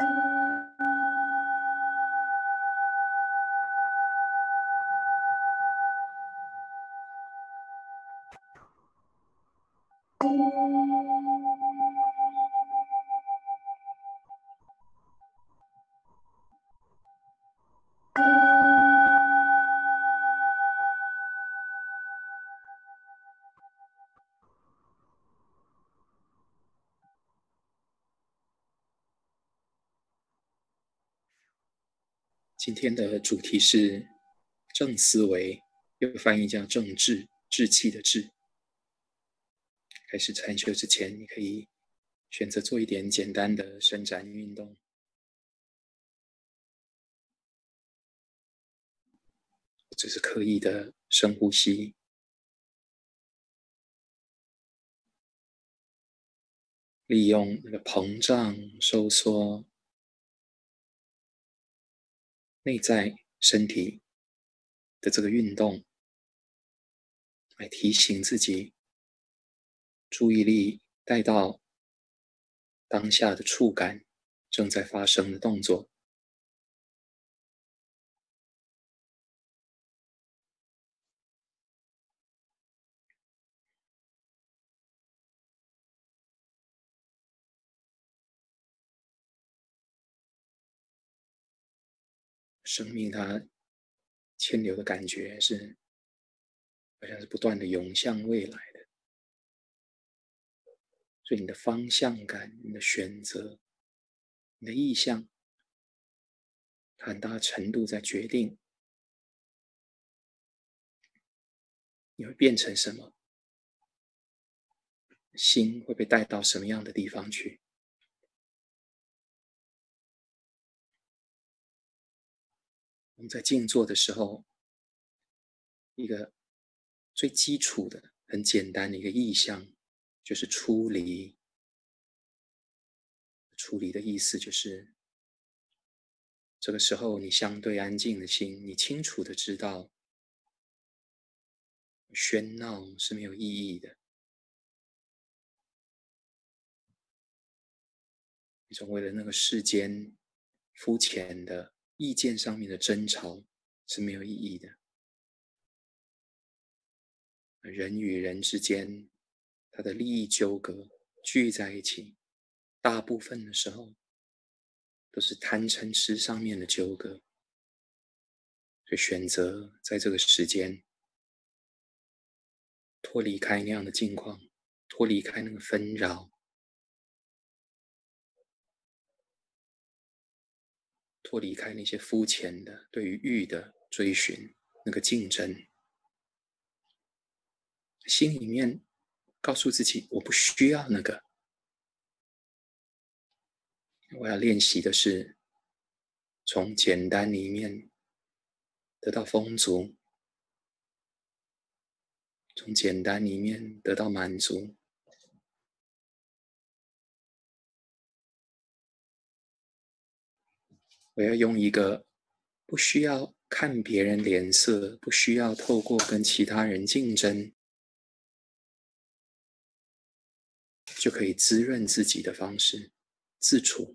今天的主题是正思维，又翻译叫正志，志气的志。开始禅修之前，你可以选择做一点简单的伸展运动，或者是刻意的深呼吸，利用那个膨胀、收缩内在身体的这个运动，来提醒自己注意力带到当下的触感正在发生的动作。生命它牵流的感觉是好像是不断的涌向未来的，所以你的方向感、你的选择、你的意向，很大程度在决定你会变成什么，心会被带到什么样的地方去。我们在静坐的时候，一个最基础的、很简单的一个意向，就是出离。出离的意思就是，这个时候你相对安静的心，你清楚的知道，喧闹是没有意义的。一种为了那个世间肤浅的意见上面的争吵是没有意义的。人与人之间，他的利益纠葛聚在一起，大部分的时候都是贪嗔痴上面的纠葛。所以选择在这个时间脱离开那样的境况，脱离开那个纷扰，脱离开那些肤浅的对于欲的追寻，那个竞争，心里面告诉自己，我不需要那个。我要练习的是从简单里面得到丰足，从简单里面得到满足。我要用一个不需要看别人脸色，不需要透过跟其他人竞争，就可以滋润自己的方式，自处。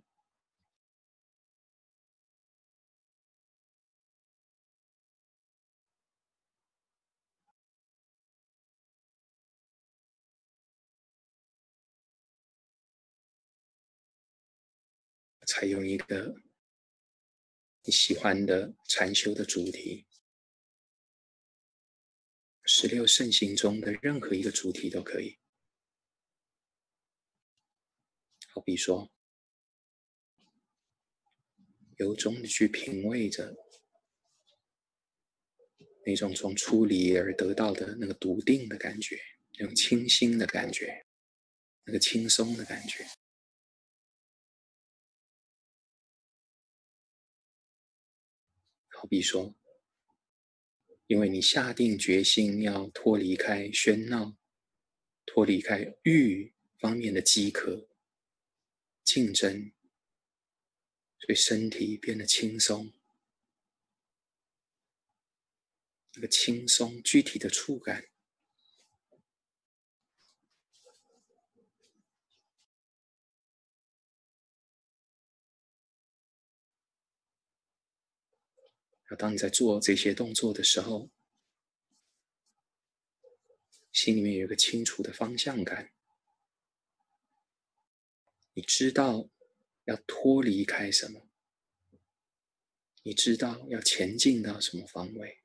采用一个你喜欢的禅修的主题，16圣行中的任何一个主题都可以。好比说，由衷的去品味着那种从出离而得到的那个笃定的感觉，那种清新的感觉，那个轻松的感觉。好比说，因为你下定决心要脱离开喧闹，脱离开欲方面的饥渴、竞争，所以身体变得轻松。那个轻松具体的触感， 当你在做这些动作的时候，心里面有一个清楚的方向感，你知道要脱离开什么，你知道要前进到什么方位。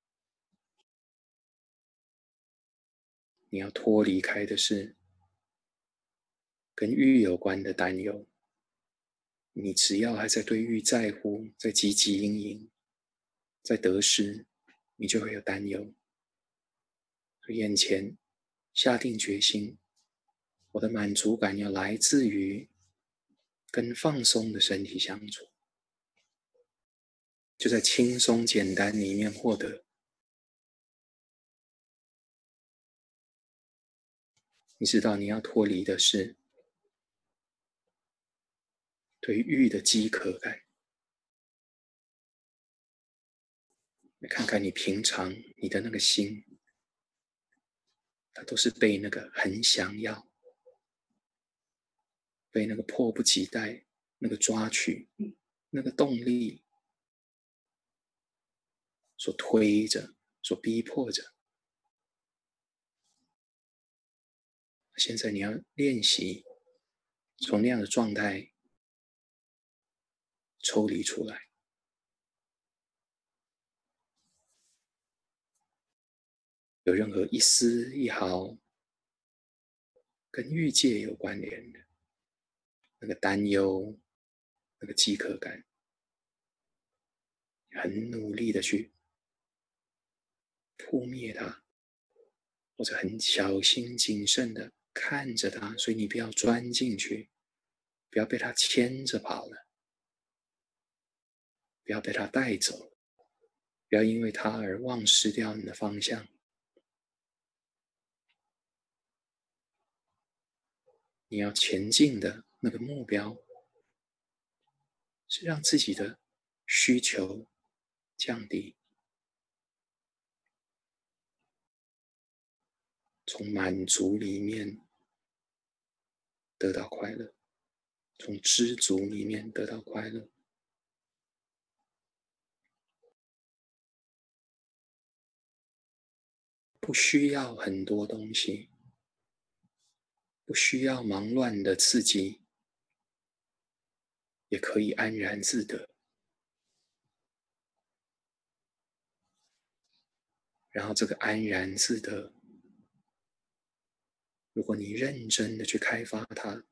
你要脱离开的是跟欲有关的担忧，你只要还在对欲在乎，在汲汲营营，在得失，你就会有担忧。所以眼前下定决心，我的满足感要来自于跟放松的身体相处，就在轻松简单里面获得。你知道你要脱离的是对欲的饥渴感。你看看你平常你的那个心，它都是被那个很想要，被那个迫不及待，那个抓取，那个动力所推着，所逼迫着。现在你要练习从那样的状态抽离出来，有任何一丝一毫跟欲界有关联的那个担忧，那个饥渴感，很努力的去扑灭它，或者很小心谨慎的看着它，所以你不要钻进去，不要被它牵着跑了，不要被它带走，不要因为它而忘失掉你的方向。你要前进的那个目标是让自己的需求降低，从满足里面得到快乐，从知足里面得到快乐。不需要很多东西，不需要忙乱的刺激，也可以安然自得。然后这个安然自得，如果你认真的去开发它，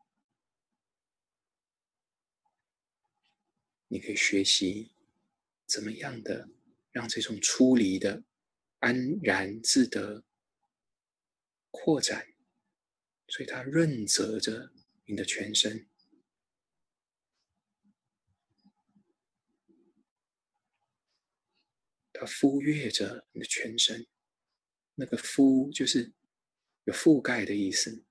你可以学习怎么样的让这种出离的安然自得扩展，所以它润泽着你的全身。它敷悦着你的全身，那个敷就是有覆盖的意思，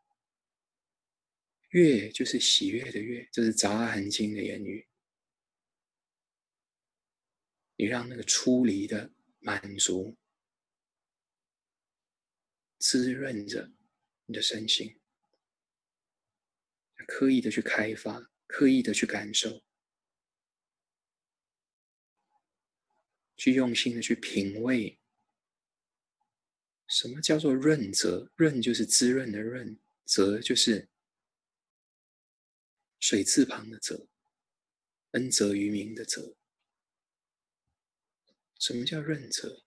悦就是喜悦的悦，这是杂含经的言语。你让那个出离的满足滋润着你的身心，刻意的去开发，刻意的去感受，去用心的去品味。什么叫做润泽？润就是滋润的润，泽就是水字旁的泽，恩泽于民的泽。什么叫润泽？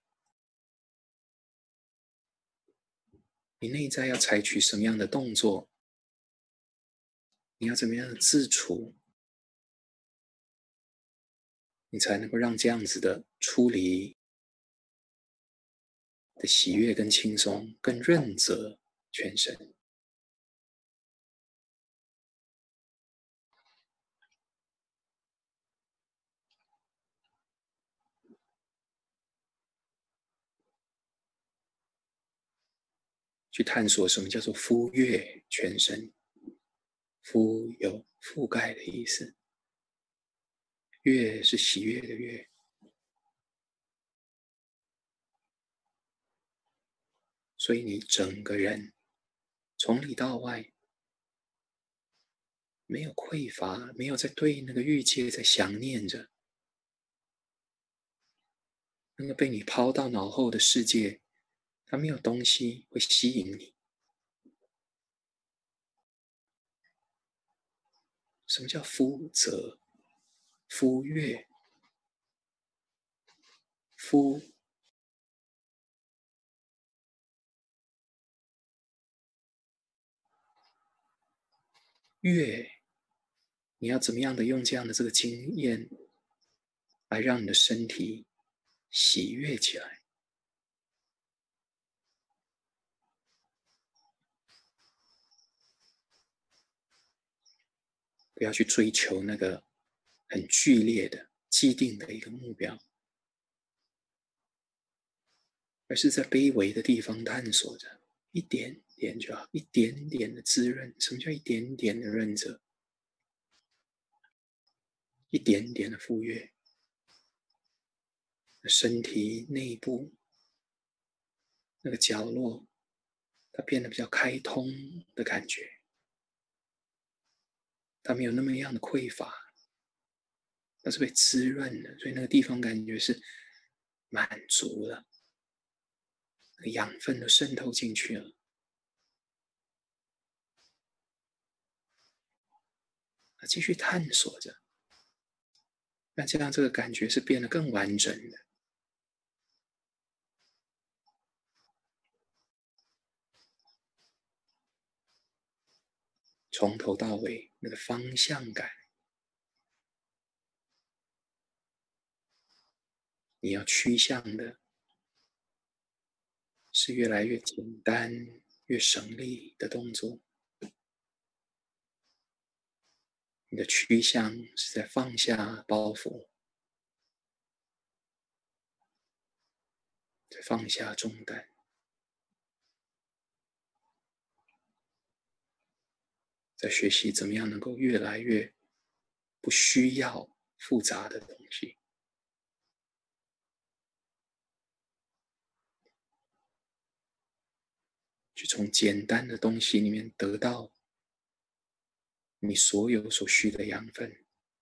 你内在要采取什么样的动作？你要怎么样的自处，你才能够让这样子的出离的喜悦跟轻松更润泽全身？去探索什么叫做敷悦全身。敷有覆盖的意思，悦是喜悦的悦。所以你整个人从里到外没有匮乏，没有在对那个欲界在想念着， 那个被你抛到脑后的世界，它没有东西会吸引你。什么叫夫泽？夫悦，夫悦，你要怎么样的用这样的这个经验，来让你的身体喜悦起来？不要去追求那个很剧烈的、既定的一个目标，而是在卑微的地方探索着，一点点就好，一点点的滋润。什么叫一点点的润泽？一点点的富裕，身体内部那个角落，它变得比较开通的感觉，它没有那么样的匮乏，它是被滋润的，所以那个地方感觉是满足了，那个养分都渗透进去了。继续探索着，那这样这个感觉是变得更完整的。从头到尾那个方向感，你要趋向的是越来越简单、越省力的动作。你的趋向是在放下包袱，在放下重担，在学习怎么样能够越来越不需要复杂的东西，去从简单的东西里面得到你所有所需的养分。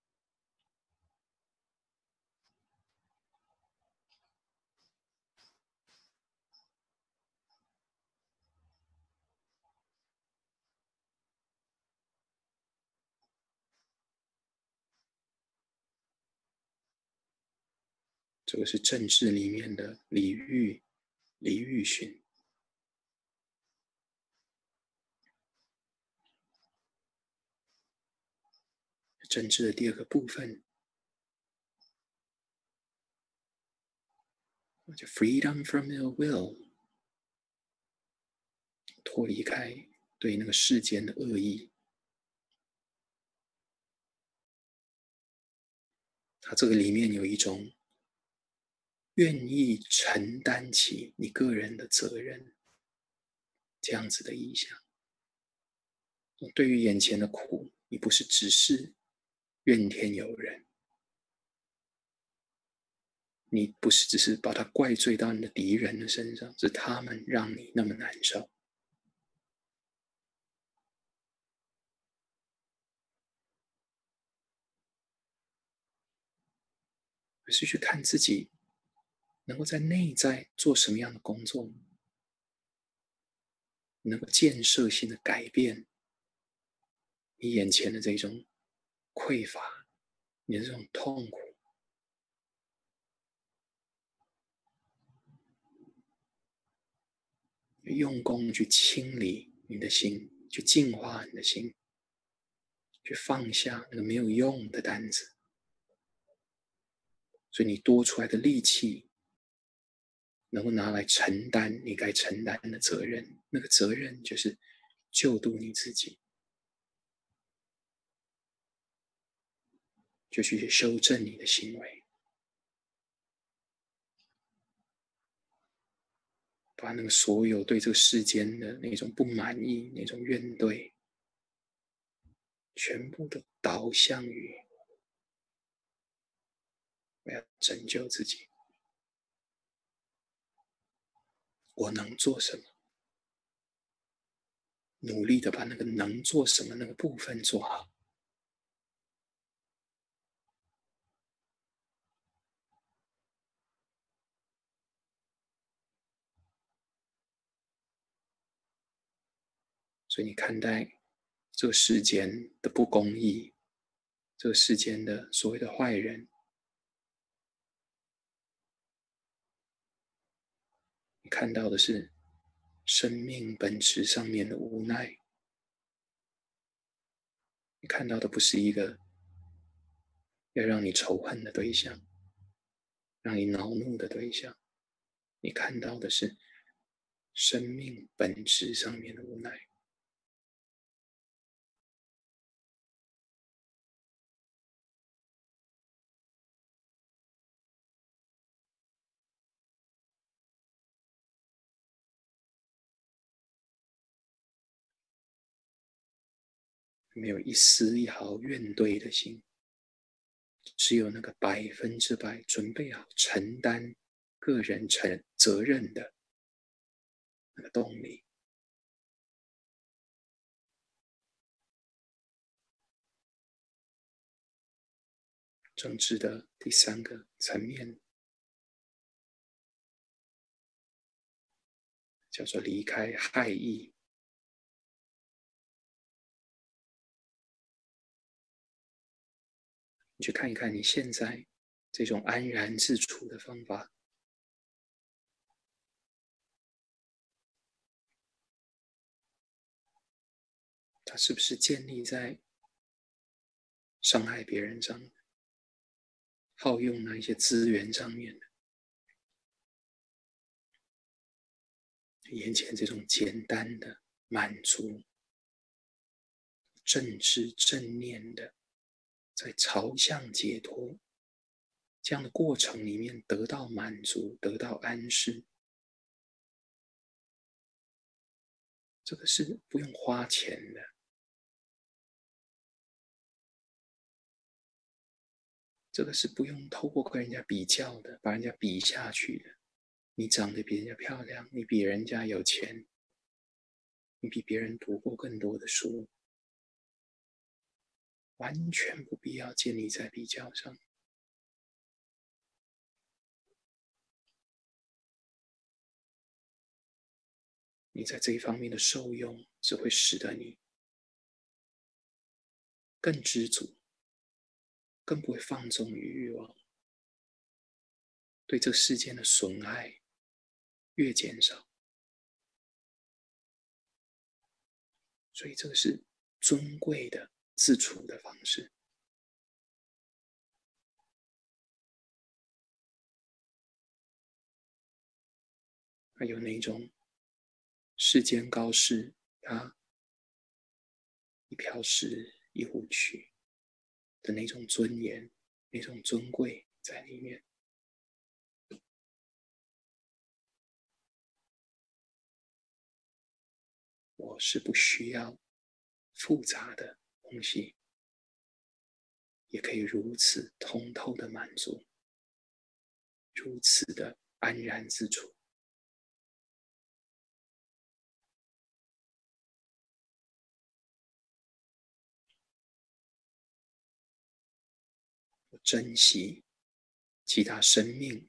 这个是政治里面的礼遇，礼遇训。政治的第二个部分叫 freedom from ill will，脱离开对那个世间的恶意。它这个里面有一种愿意承担起你个人的责任，这样子的意向。对于眼前的苦，你不是只是怨天尤人，你不是只是把它怪罪到你的敌人的身上，是他们让你那么难受。而是去看自己能够在内在做什么样的工作，能够建设性的改变你眼前的这种匮乏，你的这种痛苦，用功去清理你的心，去净化你的心，去放下那个没有用的担子。所以你多出来的力气，能够拿来承担你该承担的责任，那个责任就是救度你自己，就去修正你的行为，把那个所有对这个世间的那种不满意、那种怨怼，全部都导向于我要拯救自己，我能做什么？努力的把那个能做什么那个部分做好。 所以你看待这个世间的不公义，这个世间的所谓的坏人，你看到的是生命本质上面的无奈，你看到的不是一个要让你仇恨的对象，让你恼怒的对象，你看到的是生命本质上面的无奈。没有一丝一毫怨怼的心，只有那个100%准备好承担个人责任的那个动力。政治的第3个层面叫做离开害意。你去看一看你现在这种安然自处的方法，它是不是建立在伤害别人上的，耗用那一些资源上面的？眼前这种简单的满足，正知正念的在朝向解脱这样的过程里面得到满足，得到安适，这个是不用花钱的，这个是不用透过跟人家比较的，把人家比下去的。你长得比人家漂亮，你比人家有钱，你比别人读过更多的书，完全不必要建立在比较上。你在这一方面的受用，只会使得你更知足，更不会放纵于欲望，对这世间的损害越减少。所以这个是尊贵的自处的方式。还有那种世间高士，他一瓢食一壶曲的那种尊严，那种尊贵在里面。我是不需要复杂的东西，也可以如此通透的满足，如此的安然自处。我珍惜其他生命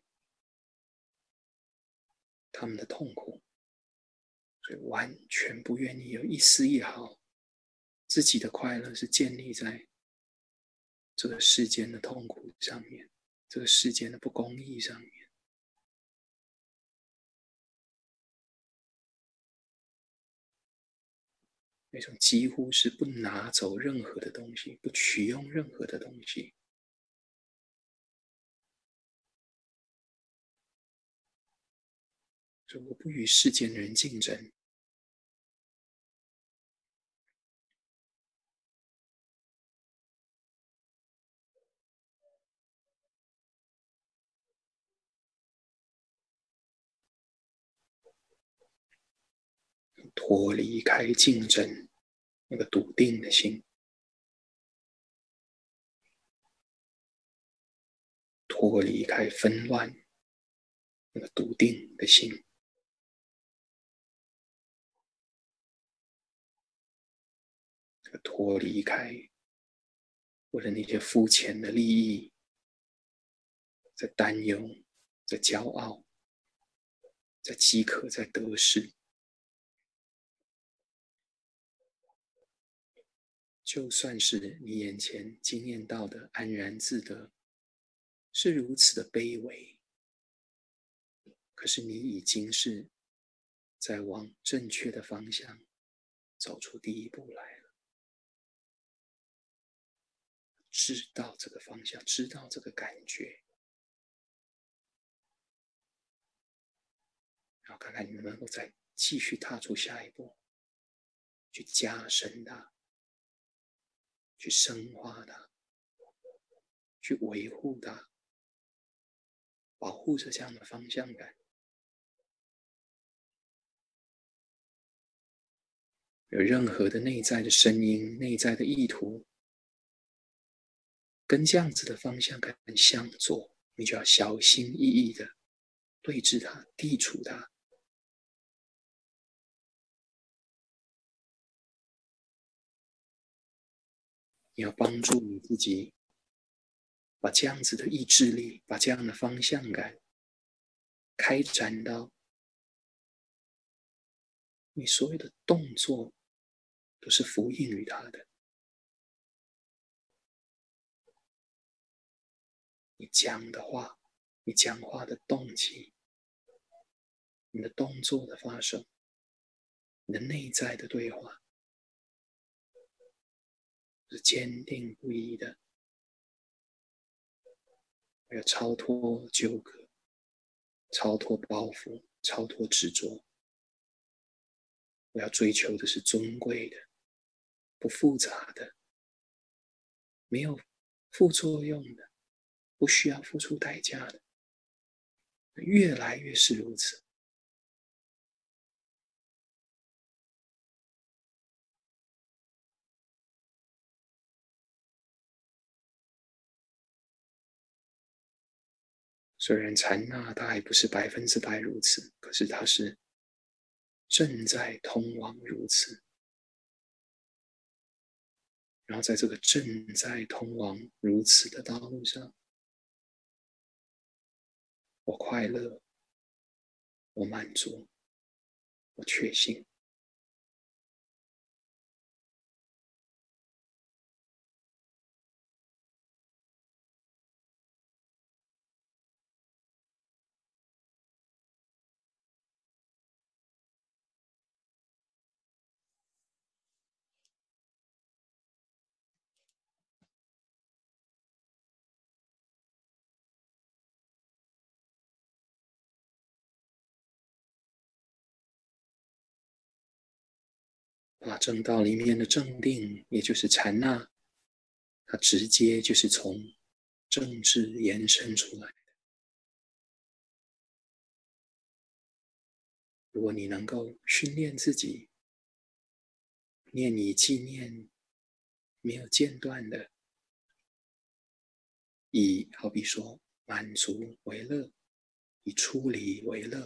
他们的痛苦，所以完全不愿意有一丝一毫自己的快乐是建立在这个世间的痛苦上面，这个世间的不公义上面。那种几乎是不拿走任何的东西，不取用任何的东西。所以我不与世间人竞争，脱离开竞争那个笃定的心，脱离开纷乱那个笃定的心，脱离开为了那些肤浅的利益在担忧，在骄傲，在饥渴，在得失。 就算是你眼前经验到的安然自得，是如此的卑微，可是你已经是在往正确的方向走出第一步来了。知道这个方向，知道这个感觉，然后看看你能不能够再继续踏出下一步，去加深它，去深化它，去维护它，保护着这样的方向感。有任何的内在的声音、内在的意图，跟这样子的方向感相左，你就要小心翼翼的对峙它、剔除它。你要帮助你自己，把这样子的意志力，把这样的方向感开展到你所有的动作都是呼应于它的。你讲的话，你讲话的动机，你的动作的发生，你的内在的对话，是坚定不移的。我要超脱纠葛，超脱包袱，超脱执着。我要追求的是尊贵的，不复杂的，没有副作用的，不需要付出代价的，越来越是如此。虽然禅那它还不是100%如此，可是它是正在通往如此。然后在这个正在通往如此的道路上，我快乐，我满足，我确信。把正道里面的正定，也就是禅那，它直接就是从政治延伸出来的。如果你能够训练自己，念以纪念，没有间断的，以好比说满足为乐，以出离为乐，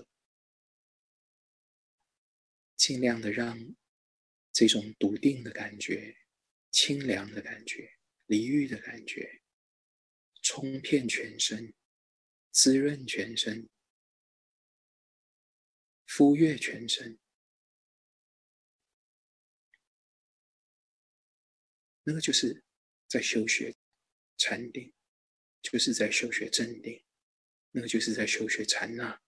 尽量的让这种笃定的感觉、清凉的感觉、离欲的感觉，冲遍全身，滋润全身，敷悦全身。那个就是在修学禅定，就是在修学正定，那个就是在修学禅那。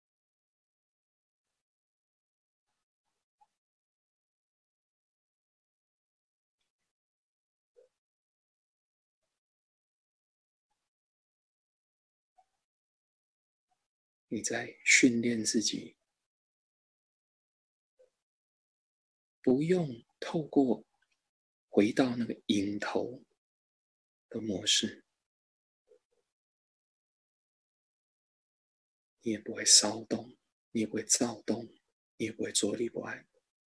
你在训练自己，不用透过回到那个引头的模式，你也不会骚动，你也不会躁动，你也不会坐立不安。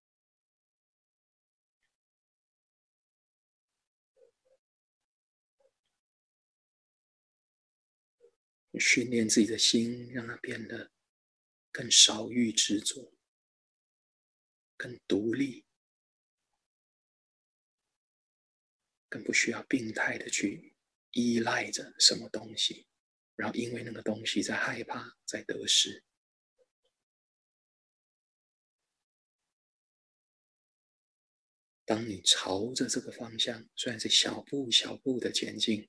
你训练自己的心，让它变得更少欲执着，更独立，更不需要病态的去依赖着什么东西，然后因为那个东西在害怕，在得失。 当你朝着这个方向，虽然是小步小步的前进，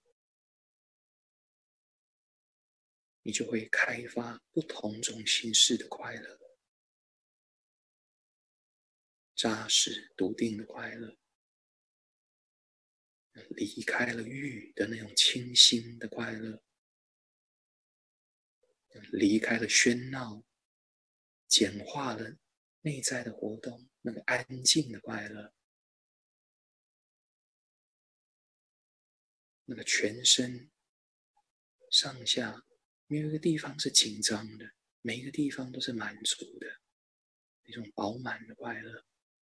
你就会开发不同种形式的快乐，扎实笃定的快乐，离开了欲的那种清新的快乐，离开了喧闹，简化了内在的活动，那个安静的快乐，那个全身上下没有一个地方是紧张的，每一个地方都是满足的，那种饱满的快乐，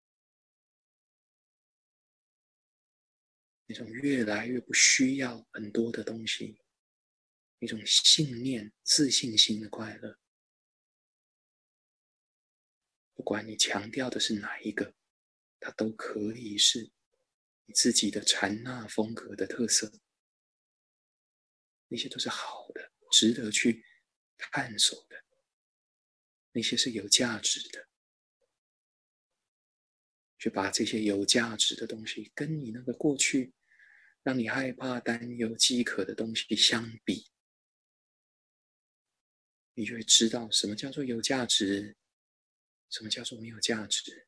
那种越来越不需要很多的东西，一种信念、自信心的快乐。不管你强调的是哪一个，它都可以是你自己的禅那风格的特色。那些都是好的，值得去探索的，那些是有价值的。去把这些有价值的东西跟你那个过去让你害怕、担忧、饥渴的东西相比，你就会知道什么叫做有价值，什么叫做没有价值。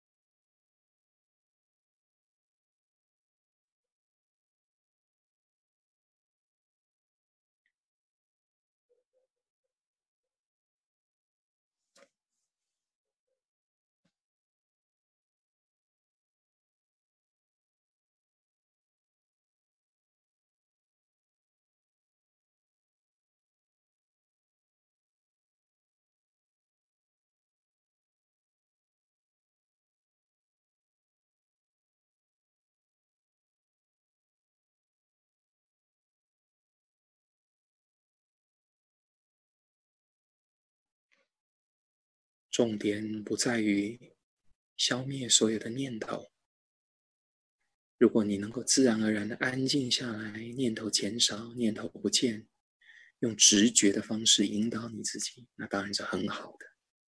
重点不在于消灭所有的念头。如果你能够自然而然的安静下来，念头减少，念头不见，用直觉的方式引导你自己，那当然是很好的。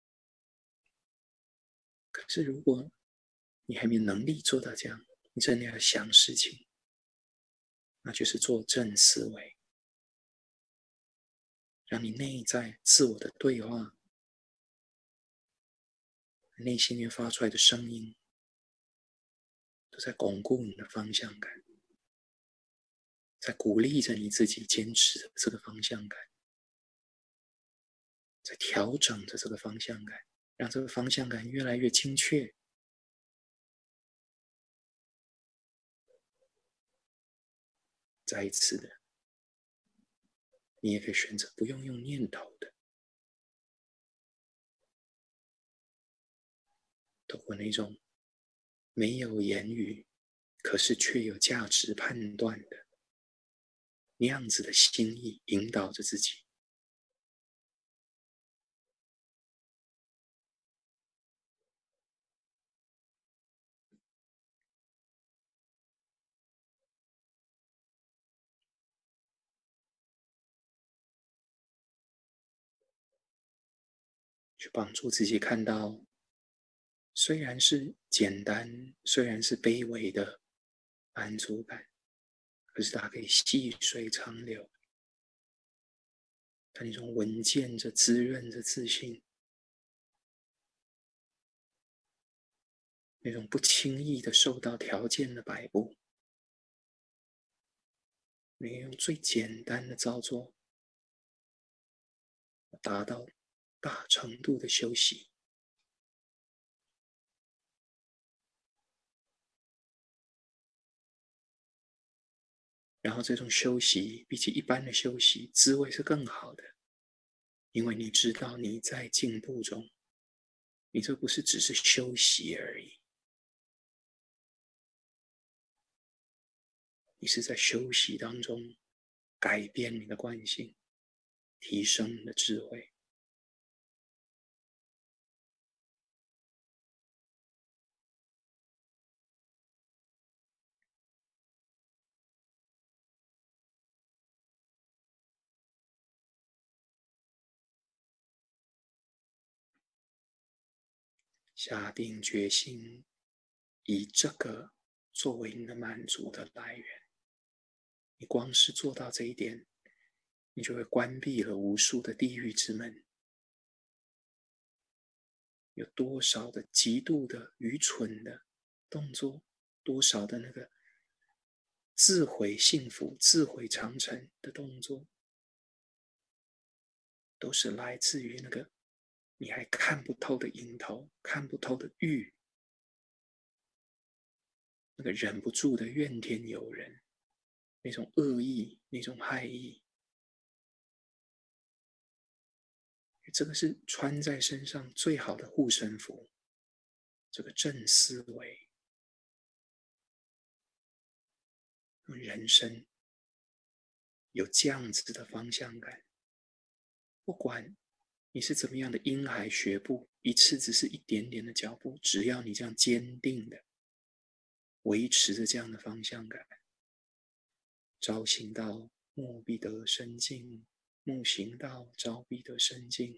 可是如果你还没有能力做到这样，你真的要想事情，那就是做正思维，让你内在自我的对话，内心里面发出来的声音，都在巩固你的方向感，在鼓励着你自己坚持这个方向感，在调整着这个方向感，让这个方向感越来越精确。再一次的，你也可以选择不用用念头的，透过那种没有言语，可是却有价值判断的那样子的心意，引导着自己。去帮助自己看到，虽然是简单，虽然是卑微的满足感，可是它可以细水长流，它那种稳健着、滋润着自信，那种不轻易的受到条件的摆布，你用最简单的操作，达到大程度的休息。然后这种休息比起一般的休息，滋味是更好的，因为你知道你在进步中，你这不是只是休息而已，你是在休息当中改变你的惯性，提升你的智慧。下定决心， 以这个作为你的满足的来源。你光是做到这一点，你就会关闭了无数的地狱之门。有多少的极度的愚蠢的动作，多少的那个自毁幸福、自毁长城的动作，都是来自于那个你还看不透的影头，看不透的欲，那个忍不住的怨天尤人，那种恶意，那种害意。这个是穿在身上最好的护身符，这个正思维。人生有这样子的方向感，不管你是怎么样的婴孩学步，一次只是一点点的脚步，只要你这样坚定的维持着这样的方向感，朝行道，暮必得生境；暮行道，朝必得生境。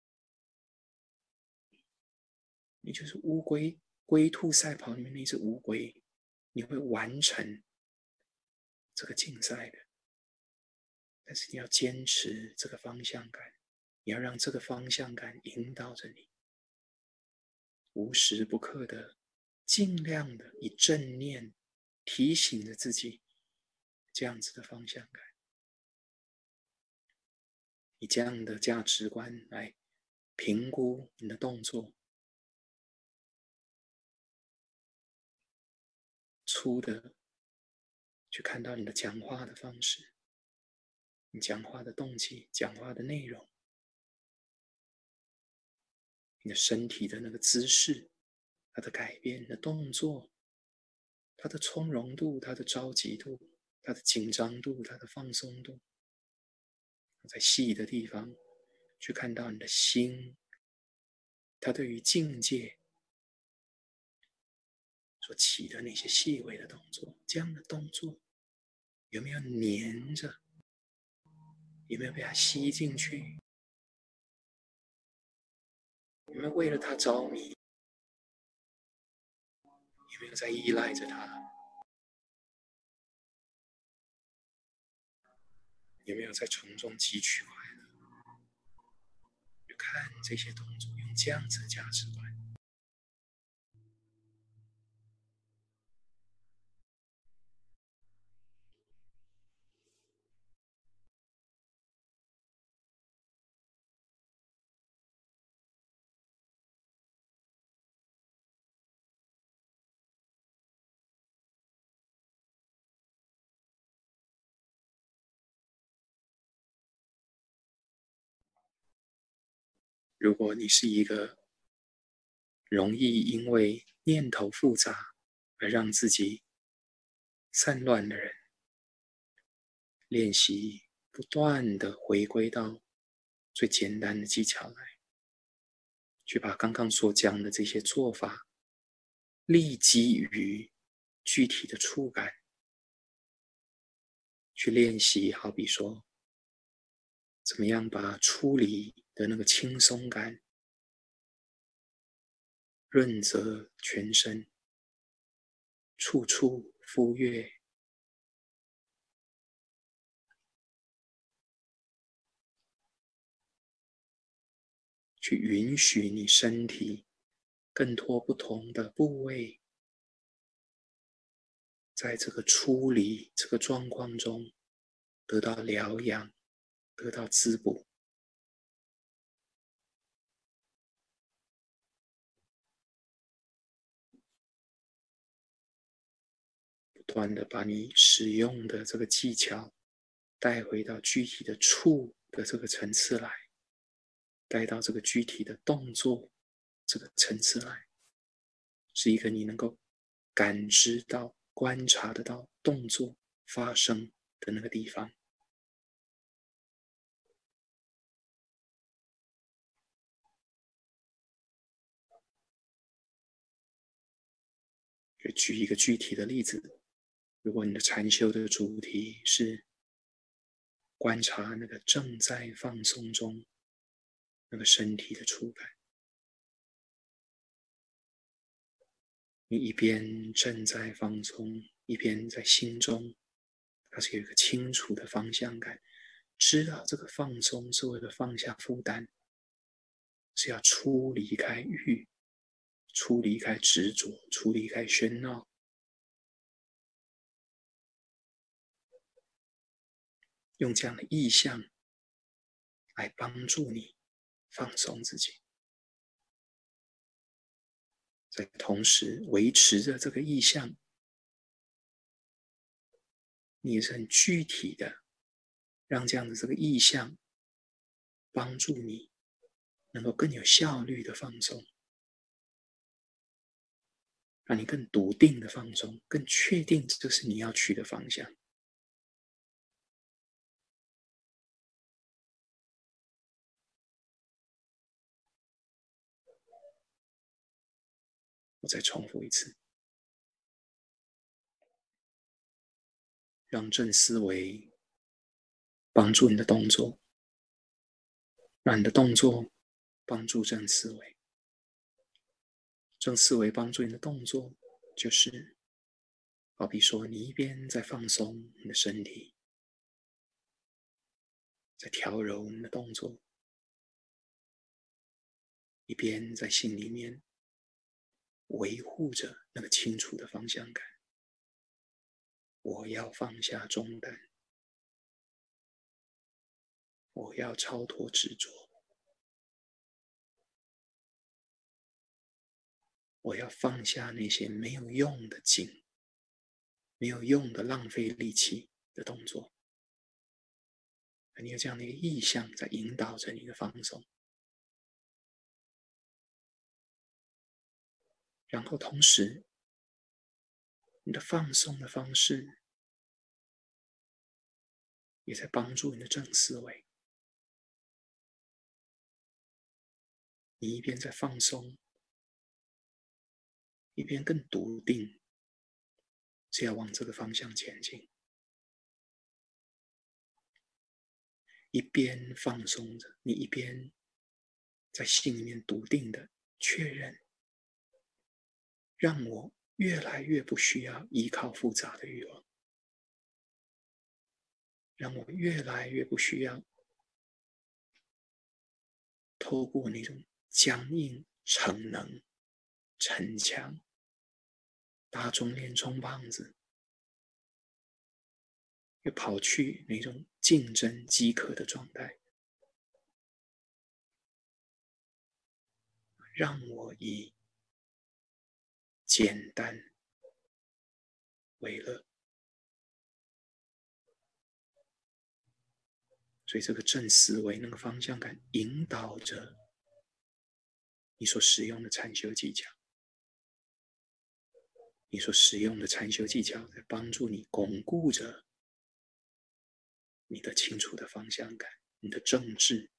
你就是乌龟，龟兔赛跑里面那只乌龟，你会完成这个竞赛的。但是你要坚持这个方向感，你要让这个方向感引导着你，无时不刻的尽量的以正念提醒着自己这样子的方向感，以这样的价值观来评估你的动作。粗的去看到你的讲话的方式，你讲话的动机，讲话的内容，你的身体的那个姿势，它的改变，你的动作，它的从容度，它的着急度，它的紧张度，它的放松度。在细的地方去看到你的心，它对于境界所起的那些细微的动作，这样的动作有没有黏着？有没有被它吸进去？有没有为了它着迷？有没有在依赖着它？有没有在从中汲取快乐？去看这些动作，用这样子的价值观。如果你是一个容易因为念头复杂而让自己散乱的人，练习不断的回归到最简单的技巧来，去把刚刚所讲的这些做法立基于具体的触感去练习。好比说怎么样把出离的那个轻松感润泽全身，处处敷悦，去允许你身体更多不同的部位在这个出离这个状况中得到疗养，得到滋补。不断的把你使用的这个技巧带回到具体的触的这个层次来，带到这个具体的动作这个层次来，是一个你能够感知到、观察得到动作发生的那个地方。就举一个具体的例子，如果你的禅修的主题是观察那个正在放松中那个身体的触感， 你一边正在放松，一边在心中，它是有一个清楚的方向感，知道这个放松是为了放下负担，是要出离开欲，出离开执着，出离开喧闹。用这样的意象来帮助你放松自己，在同时维持着这个意象，你也是很具体的，让这样的这个意象帮助你能够更有效率的放松，让你更笃定的放松，更确定这是你要去的方向。我再重复一次，让正思维帮助你的动作，让你的动作帮助正思维。正思维帮助你的动作，就是好比说，你一边在放松你的身体，在调柔你的动作，一边在心里面维护着那个清楚的方向感。我要放下重担，我要超脱执着，我要放下那些没有用的劲，没有用的浪费力气的动作。你有这样的一个意向在引导着你的放松，然后同时你的放松的方式也在帮助你的正思维。你一边在放松，一边更笃定是要往这个方向前进，一边放松着，你一边在心里面笃定的确认，让我越来越不需要依靠复杂的欲望，让我越来越不需要透过那种僵硬、逞能、逞强、打肿脸充胖子，又跑去那种竞争饥渴的状态，让我以简单为乐。所以这个正思维那个方向感引导着你所使用的禅修技巧，你所使用的禅修技巧在帮助你巩固着你的清楚的方向感，你的正志。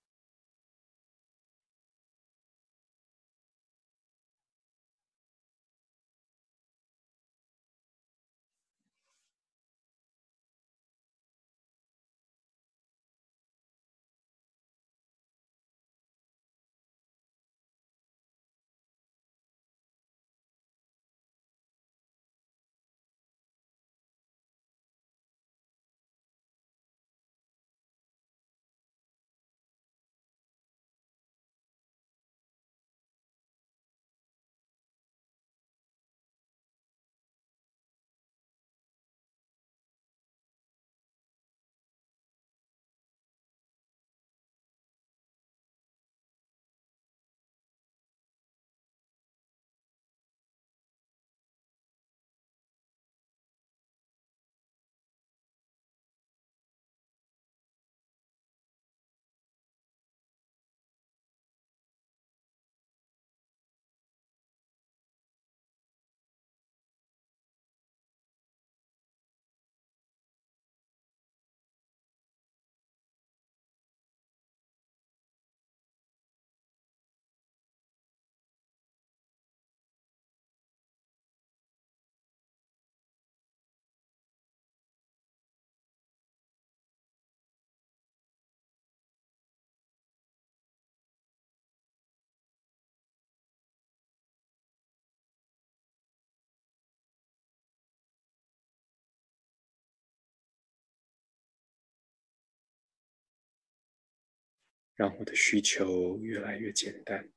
让我的需求越来越简单，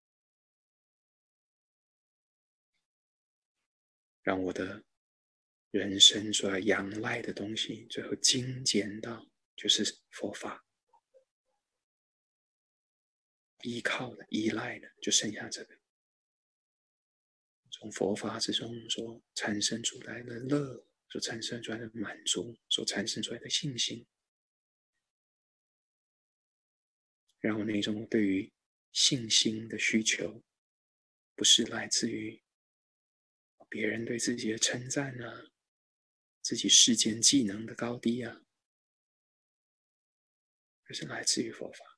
让我的人生所要仰赖的东西，最后精简到就是佛法，依靠的、依赖的，就剩下这个。从佛法之中所产生出来的乐，所产生出来的满足，所产生出来的信心，然后那种对于信心的需求，不是来自于别人对自己的称赞啊，自己世间技能的高低啊，而是来自于佛法。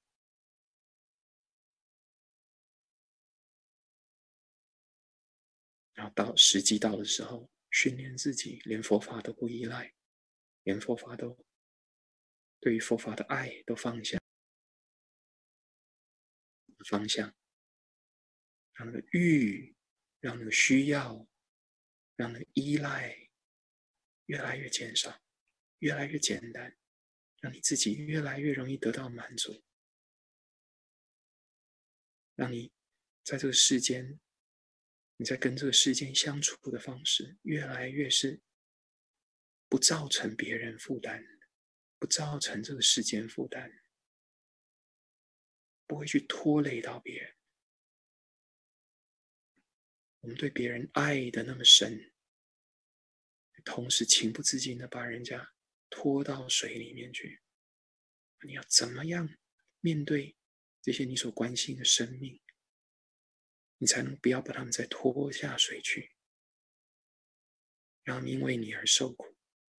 然后到时机到的时候，训练自己，连佛法都不依赖，连佛法都对于佛法的爱都放下方向，让那个欲，让那个需要，让那个依赖越来越减少，越来越简单，让你自己越来越容易得到满足，让你在这个世间，你在跟这个世间相处的方式越来越是不造成别人负担，不造成这个世间负担，不会去拖累到别人。我们对别人爱的那么深，同时情不自禁的把人家拖到水里面去。你要怎么样面对这些你所关心的生命，你才能不要把他们再拖下水去，让他们因为你而受苦。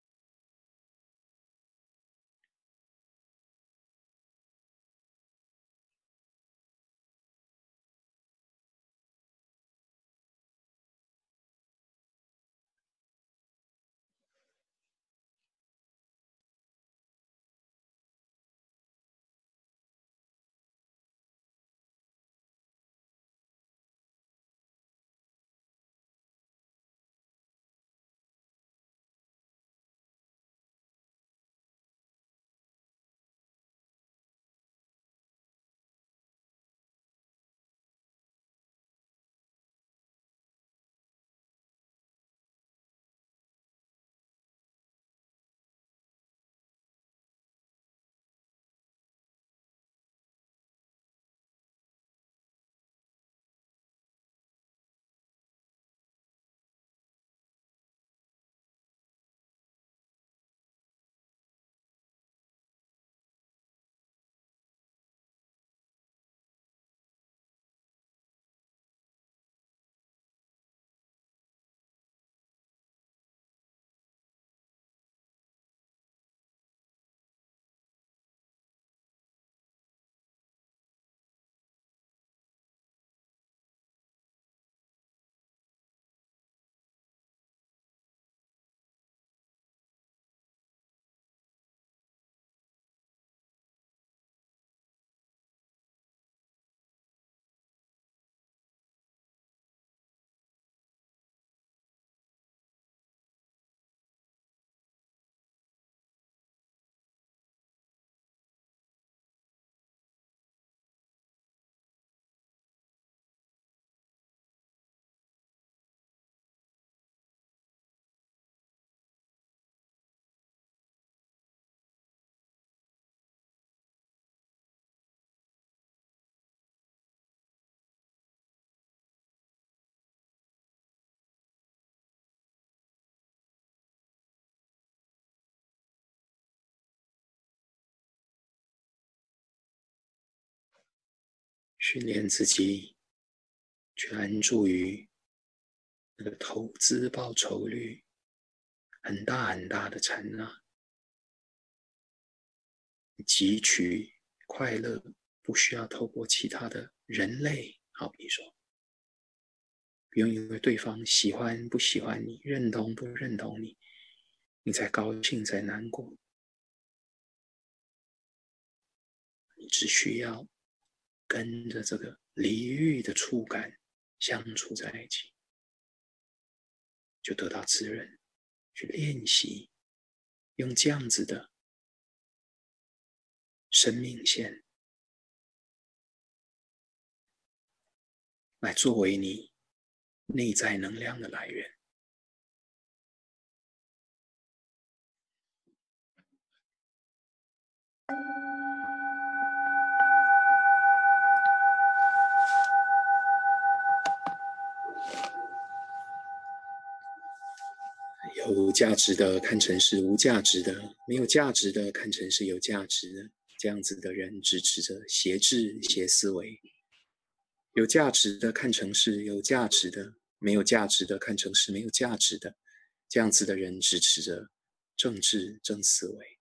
训练自己去安住于那个投资报酬率很大很大的刹那，汲取快乐不需要透过其他的人类，好比说，不用因为对方喜欢不喜欢你，认同不认同你，你才高兴才难过。你只需要跟着这个离欲的触感相处在一起，就得到滋润。去练习，用这样子的生命线来作为你内在能量的来源。有价值的看成是无价值的，没有价值的看成是有价值的。这样子的人支持着邪智、邪思维。有价值的看成是有价值的，没有价值的看成是没有价值的。这样子的人支持着正智、正思维。